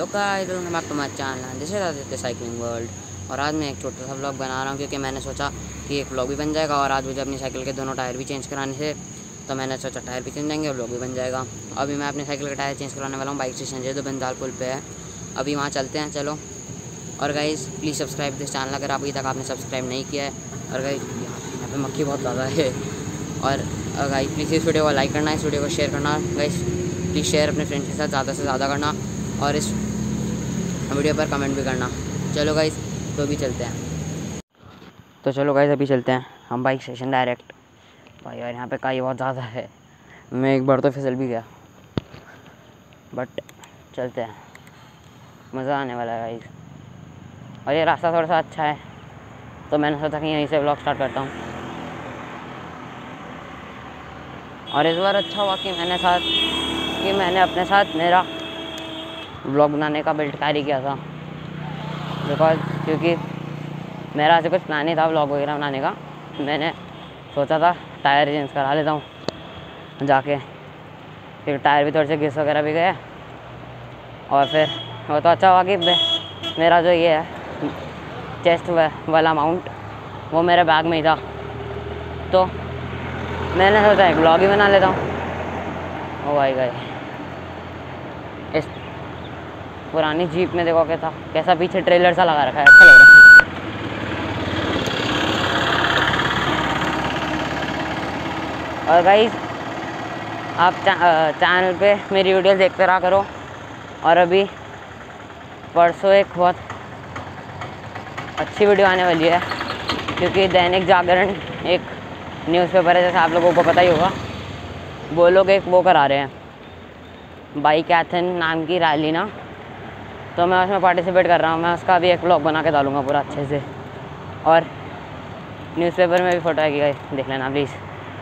Hello guys, welcome back to my channel. This is Aditya cycling world. और आज मैं एक छोटा सा व्लॉग बना रहा हूँ क्योंकि मैंने सोचा कि एक व्लॉग भी बन जाएगा और आज मुझे अपनी साइकिल के दोनों टायर भी चेंज कराने थे, तो मैंने सोचा टायर भी चेंज जाएंगे और व्लॉग भी बन जाएगा। अभी मैं अपनी साइकिल का टायर चेंज कराने वाला हूँ बाइक स्टेशन जो बंदाल पुल पे है। अभी वहाँ चलते हैं, चलो। और guys please subscribe this channel अगर अभी तक आपने सब्सक्राइब नहीं किया है। और गाइस यहाँ पे मक्खी बहुत ज़्यादा है। और गाइस प्लीज़ इस वीडियो को लाइक करना, इस वीडियो को शेयर करना। गाइस प्लीज़ शेयर अपने फ्रेंड्स के साथ ज़्यादा से ज़्यादा करना और इस वीडियो पर कमेंट भी करना। चलो गाइस तो अभी चलते हैं। तो चलो गाइस अभी चलते हैं हम बाइक स्टेशन डायरेक्ट। भाई यार यहाँ पे काई बहुत ज़्यादा है, मैं एक बार तो फिसल भी गया, बट चलते हैं, मज़ा आने वाला है गाइस। और ये रास्ता थोड़ा सा अच्छा है तो मैंने सोचा कि यहीं से व्लॉग स्टार्ट करता हूँ। और इस बार अच्छा हुआ कि मैंने अपने साथ मेरा व्लॉग बनाने का बेल्ट कैरी किया था, क्योंकि मेरा ऐसे कुछ प्लान नहीं था व्लॉग वगैरह बनाने का। मैंने सोचा था टायर चेंज करा लेता हूँ जाके, फिर टायर भी थोड़े से घिस वगैरह भी गए। और फिर वो तो अच्छा हुआ कि मेरा जो ये है चेस्ट वाला माउंट वो मेरे बैग में ही था, तो मैंने सोचा एक व्लॉग ही बना लेता हूँ। ओ भाई गए इस पुरानी जीप में देखो कैसा पीछे ट्रेलर सा लगा रखा है, अच्छा लग रहा है। और गाइस आप चैनल पे मेरी वीडियो देखते रहा करो। और अभी परसों एक बहुत अच्छी वीडियो आने वाली है, क्योंकि दैनिक जागरण एक न्यूज़पेपर है, जैसे आप लोगों को पता ही होगा। वो लोग एक वो करा रहे हैं बाइक एथन नाम की रैली ना, तो मैं उसमें पार्टिसिपेट कर रहा हूँ। मैं उसका भी एक व्लॉग बना के डालूँगा पूरा अच्छे से। और न्यूज़पेपर में भी फ़ोटो आएगी गाइस, देख लेना प्लीज़।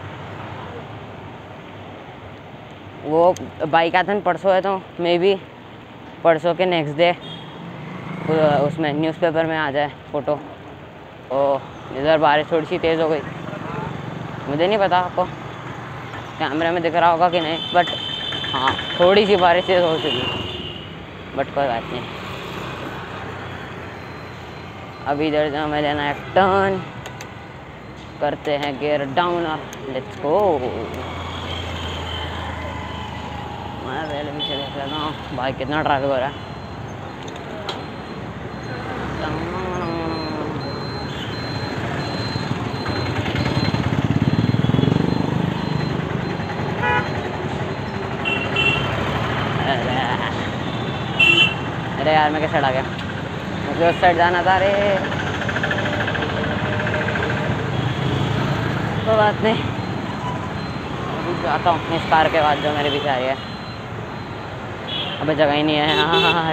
वो बाइक एथन परसों है, तो मे बी परसों के नेक्स्ट डे उसमें न्यूज़पेपर में आ जाए फ़ोटो। ओह इधर बारिश थोड़ी सी तेज़ हो गई, मुझे नहीं पता आपको कैमरे में दिख रहा होगा कि नहीं, बट हाँ थोड़ी सी बारिश तेज़ हो चुकी, बट कोई बात नहीं। अभी इधर जहाँ मैं लेना एक टर्न करते हैं, गियर डाउन और लेट्स गो। मैं पहले पीछे देख लेता हूँ भाई कितना ट्रैफिक हो रहा है। अरे यार मैं कैसे आ गया, मुझे उस साइड जाना था। अरे तो बात नहीं, अभी जाता हूँ इस कार के बाद जो मेरे पीछे आई है। अबे जगह ही नहीं है यार।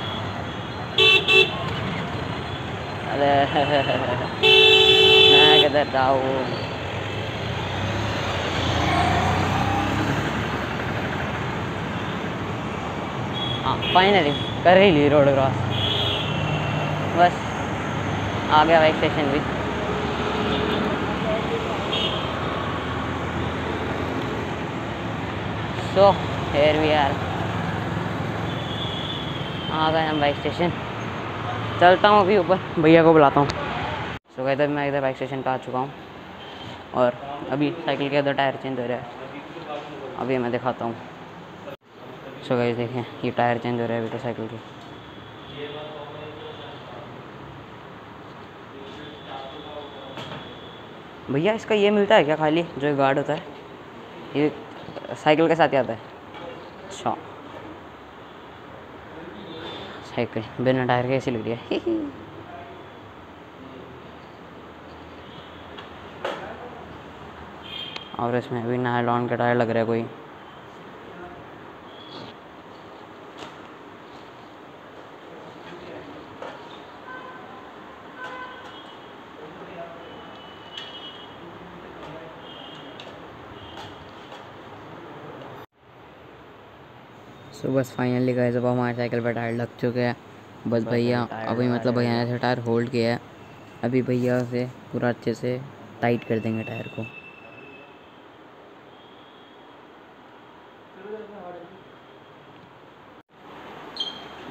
अरे मैं किधर जाऊँ। हाँ फाइनली कर ही ली रोड क्रॉस, बस आ गया बाइक स्टेशन भी। सो हियर वी आर, आ गए हम बाइक स्टेशन। चलता हूँ अभी ऊपर, भैया को बुलाता हूँ। सो कहते हैं मैं इधर बाइक स्टेशन पे आ चुका हूँ और अभी साइकिल के अंदर टायर चेंज हो रहा है, अभी मैं दिखाता हूँ। सो गाइस देखें ये टायर चेंज हो रहा है अभी तो साइकिल के। भैया इसका ये मिलता है क्या खाली, जो गार्ड होता है ये साइकिल के साथ ही आता है? अच्छा साइकिल बिना टायर के ऐसी लग रही है। और इसमें अभी नायलॉन का टायर लग रहा है कोई। सो बस फाइनली गाइस अब हमारे साइकिल पर टायर लग चुके हैं। बस भैया अभी मतलब भैया ने टायर होल्ड किया है, अभी भैया से पूरा अच्छे से टाइट कर देंगे टायर को।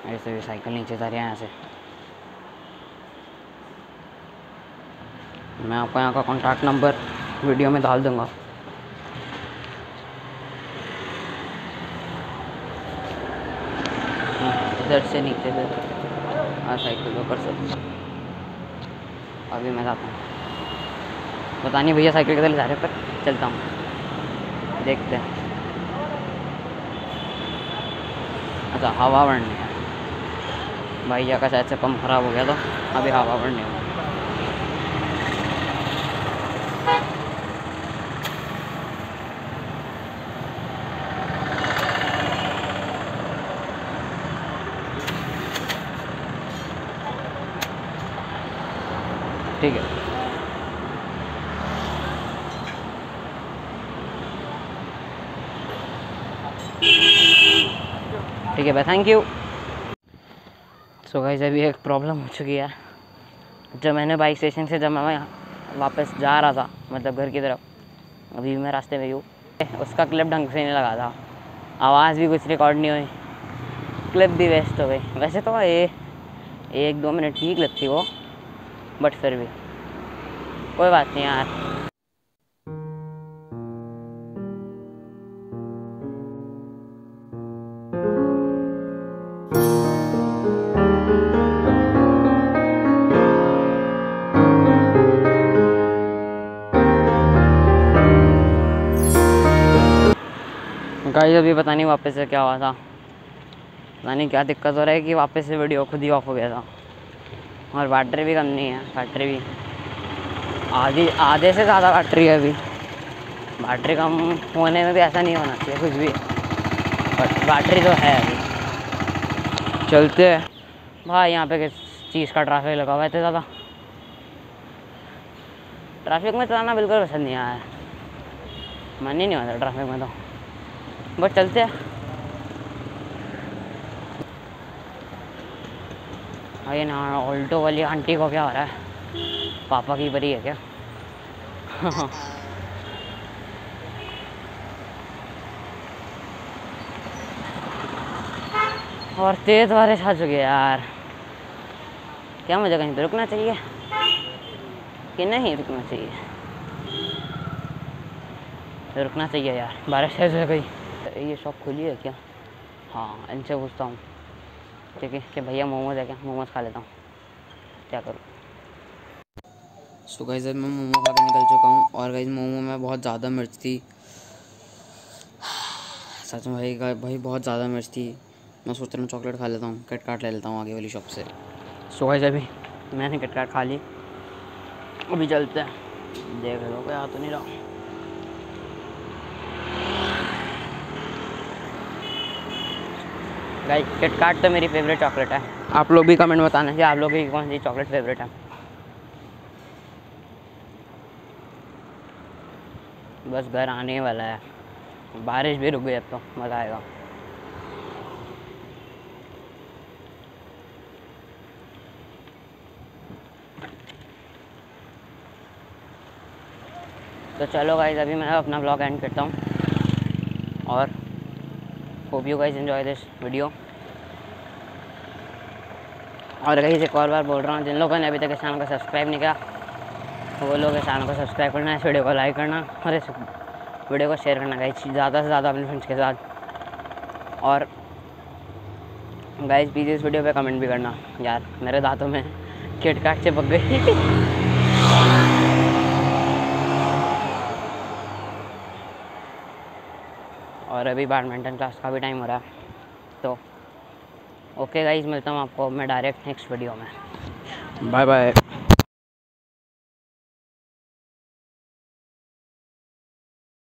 ऐसे भी साइकिल नीचे उतारे यहाँ से। मैं आपको यहाँ का कॉन्टैक्ट नंबर वीडियो में डाल दूँगा। इधर से नीचे से साइकिल को कर सकते। अभी मैं जाता हूँ, पता नहीं भैया साइकिल किधर ले जा रहे, पर चलता हूँ, देखते हैं। अच्छा, हवा बढ़नी है भैया का, शायद से पंप खराब हो गया था, अभी हवा बढ़नी है। ठीक है, ठीक है भाई, थैंक यू। सो गाइस, अभी एक प्रॉब्लम हो चुकी है। जब मैंने बाइक स्टेशन से, जब मैं वापस जा रहा था, मतलब घर की तरफ, अभी मैं रास्ते में हूँ, उसका क्लिप ढंग से नहीं लगा था, आवाज़ भी कुछ रिकॉर्ड नहीं हुई, क्लिप भी वेस्ट हो गई। वैसे तो ये 1-2 मिनट की क्लिप थी वो, बट फिर भी कोई बात नहीं यार। गाइस, अभी पता नहीं वापस से क्या हुआ था, पता नहीं क्या दिक्कत हो रहा है कि वापस से वीडियो खुद ही ऑफ हो गया था। और बैटरी भी कम नहीं है, बैटरी भी आधे से ज़्यादा बैटरी है अभी। बैटरी कम होने में भी ऐसा नहीं होना चाहिए कुछ भी, बट बैटरी तो है अभी। चलते हैं भाई, यहाँ पे किस चीज़ का ट्रैफिक लगा हुआ है इतना ज़्यादा। ट्रैफिक में चलाना बिल्कुल पसंद नहीं आया है, मन ही नहीं होता ट्रैफिक में तो, बट चलते हैं। ये ना ऑल्टो वाली आंटी को क्या हो रहा है, पापा की परी है क्या? और तेज बारिश आ चुकी है यार, क्या मुझे कहीं पे रुकना चाहिए कि नहीं रुकना चाहिए? रुकना चाहिए यार, बारिश तेज हो गई। ये शॉप खुली है क्या? हाँ, इनसे पूछता हूँ, ठीक है कि भैया मोमोज है क्या, मोमोज खा लेता हूँ, क्या करूँ। सो गाइस, मैं मोमो खा के निकल चुका हूँ, और गाइस मोमो में बहुत ज़्यादा मिर्च थी, सच में भाई बहुत ज़्यादा मिर्च थी। मैं सोच रहा हूँ चॉकलेट खा लेता हूँ, किटकैट ले लेता हूँ आगे वाली शॉप से। सो गाइस, अभी मैंने किटकैट खा ली, अभी चलते हैं, देख लो कोई आ तो नहीं रहा। गाइस, किटकैट तो मेरी फेवरेट चॉकलेट है, आप लोग भी कमेंट बताना कि आप लोग की कौन सी चॉकलेट फेवरेट है। बस घर आने वाला है, बारिश भी रुक गई, अब तो मज़ा आएगा। तो चलो गाइस, अभी मैं अपना ब्लॉग एंड करता हूँ, और hope you guys enjoy this video. और गाइस, एक और बार बोल रहा हूँ, जिन लोगों ने अभी तक इस चैनल को सब्सक्राइब नहीं किया, तो वो लोग इस चैनल को सब्सक्राइब करना, इस वीडियो को लाइक करना, और इस वीडियो को शेयर करना गाइस, ज़्यादा से ज़्यादा अपने फ्रेंड्स के साथ। और गाइस, प्लीज़ इस वीडियो पे कमेंट भी करना। यार, मेरे दांतों में किटकैट चिपक गई। और अभी बैडमिंटन क्लास का भी टाइम हो रहा है, तो ओके गाइस, मिलता हूँ आपको मैं डायरेक्ट नेक्स्ट वीडियो में। Bye bye.